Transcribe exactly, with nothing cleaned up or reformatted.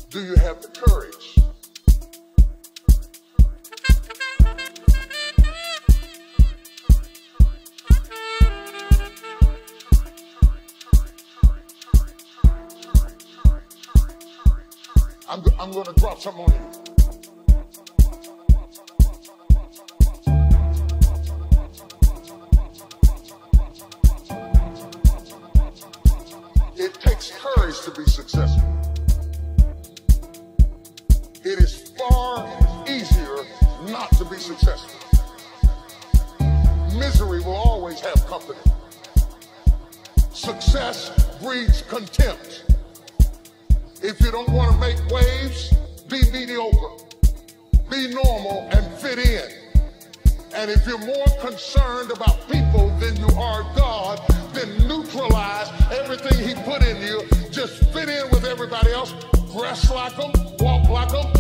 Do you have the courage? I'm, I'm going to drop something on you. It takes courage to be successful. It is far easier not to be successful. Misery will always have company. Success breeds contempt. If you don't want to make waves, be mediocre. Be normal and fit in. And if you're more concerned about people than you are God, then neutralize everything He put in you. Just fit in with everybody else. Dress like them, walk like them,